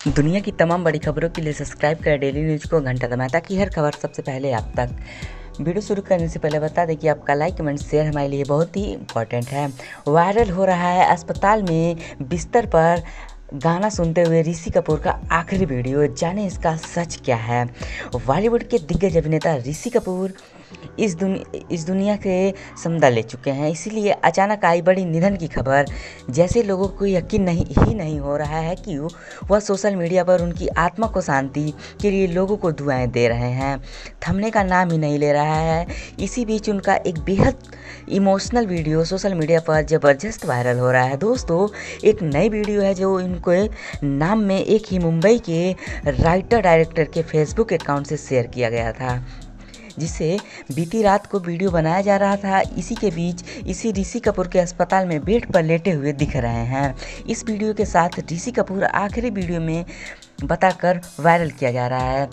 दुनिया की तमाम बड़ी खबरों के लिए सब्सक्राइब करें डेली न्यूज़ को घंटा दबाएं ताकि हर खबर सबसे पहले आप तक। वीडियो शुरू करने से पहले बता दें कि आपका लाइक कमेंट शेयर हमारे लिए बहुत ही इम्पोर्टेंट है। वायरल हो रहा है अस्पताल में बिस्तर पर गाना सुनते हुए ऋषि कपूर का आखिरी वीडियो। जाने इसका सच क्या है। बॉलीवुड के दिग्गज अभिनेता ऋषि कपूर इस दुनिया के समदा ले चुके हैं, इसीलिए अचानक आई बड़ी निधन की खबर। जैसे लोगों को यकीन नहीं हो रहा है कि वह सोशल मीडिया पर उनकी आत्मा को शांति के लिए लोगों को दुआएं दे रहे हैं, थमने का नाम ही नहीं ले रहा है। इसी बीच उनका एक बेहद इमोशनल वीडियो सोशल मीडिया पर जबरदस्त वायरल हो रहा है। दोस्तों, एक नई वीडियो है जो इनको नाम में एक ही मुंबई के राइटर डायरेक्टर के फेसबुक अकाउंट से शेयर किया गया था, जिसे बीती रात को वीडियो बनाया जा रहा था। इसी के बीच इसी ऋषि कपूर के अस्पताल में बेड पर लेटे हुए दिख रहे हैं। इस वीडियो के साथ ऋषि कपूर आखिरी वीडियो में बताकर वायरल किया जा रहा है।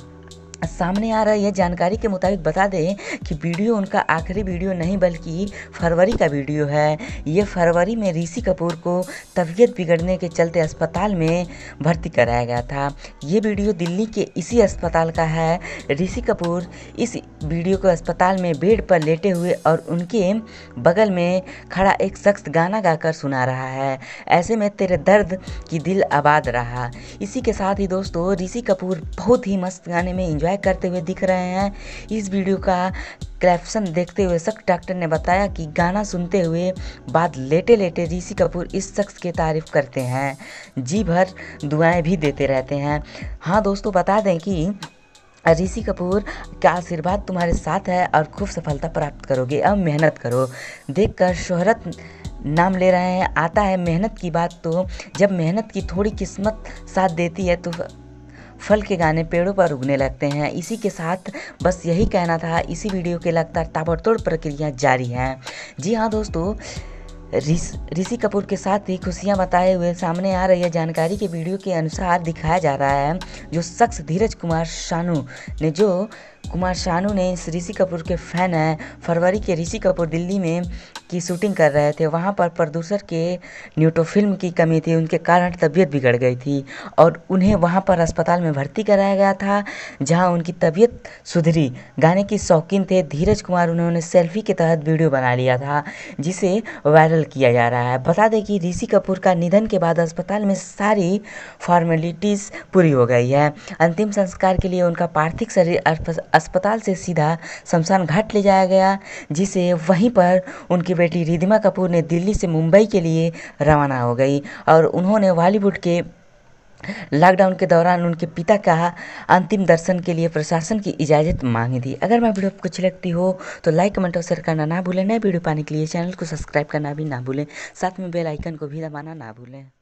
सामने आ रही है जानकारी के मुताबिक बता दें कि वीडियो उनका आखिरी वीडियो नहीं बल्कि फरवरी का वीडियो है। ये फरवरी में ऋषि कपूर को तबीयत बिगड़ने के चलते अस्पताल में भर्ती कराया गया था। ये वीडियो दिल्ली के इसी अस्पताल का है। ऋषि कपूर इस वीडियो को अस्पताल में बेड पर लेटे हुए और उनके बगल में खड़ा एक शख्स गाना गाकर सुना रहा है, ऐसे में तेरे दर्द की दिल आबाद रहा। इसी के साथ ही दोस्तों, ऋषि कपूर बहुत ही मस्त गाने में एंजॉय करते हुए दिख रहे हैं। इस वीडियो का कैप्शन देखते हुए शख्स डॉक्टर ने बताया कि गाना सुनते हुए बाद लेटे लेटे ऋषि कपूर इस शख्स की तारीफ करते हैं, जी भर दुआएं भी देते रहते हैं। हाँ दोस्तों, बता दें कि ऋषि कपूर का आशीर्वाद तुम्हारे साथ है और खूब सफलता प्राप्त करोगे। अब मेहनत करो। देखकर शोहरत नाम ले रहे हैं। आता है मेहनत की बात, तो जब मेहनत की थोड़ी किस्मत साथ देती है तो फल के गाने पेड़ों पर उगने लगते हैं। इसी के साथ बस यही कहना था। इसी वीडियो के लगातार ताबड़तोड़ प्रक्रिया जारी है। जी हाँ दोस्तों, ऋषि कपूर के साथ ही खुशियां बताए हुए सामने आ रही है जानकारी के वीडियो के अनुसार दिखाया जा रहा है। जो शख्स धीरज कुमार शानू ने इस ऋषि कपूर के फैन हैं। फरवरी के ऋषि कपूर दिल्ली में की शूटिंग कर रहे थे। वहां पर प्रोड्यूसर के न्यूटो फिल्म की कमी थी, उनके कारण तबीयत बिगड़ गई थी और उन्हें वहां पर अस्पताल में भर्ती कराया गया था, जहां उनकी तबीयत सुधरी। गाने की शौकीन थे धीरज कुमार, उन्होंने सेल्फी के तहत वीडियो बना लिया था, जिसे वायरल किया जा रहा है। बता दें कि ऋषि कपूर का निधन के बाद अस्पताल में सारी फॉर्मेलिटीज़ पूरी हो गई है। अंतिम संस्कार के लिए उनका पार्थिव शरीर अस्पताल से सीधा शमशान घाट ले जाया गया, जिसे वहीं पर उनकी बेटी रिधिमा कपूर ने दिल्ली से मुंबई के लिए रवाना हो गई और उन्होंने बॉलीवुड के लॉकडाउन के दौरान उनके पिता का अंतिम दर्शन के लिए प्रशासन की इजाज़त मांगी थी। अगर मैं वीडियो आपको अच्छी लगती हो तो लाइक कमेंट और शेयर करना ना भूलें। नए वीडियो पाने के लिए चैनल को सब्सक्राइब करना भी ना भूलें, साथ में बेल आइकन को भी दबाना ना भूलें।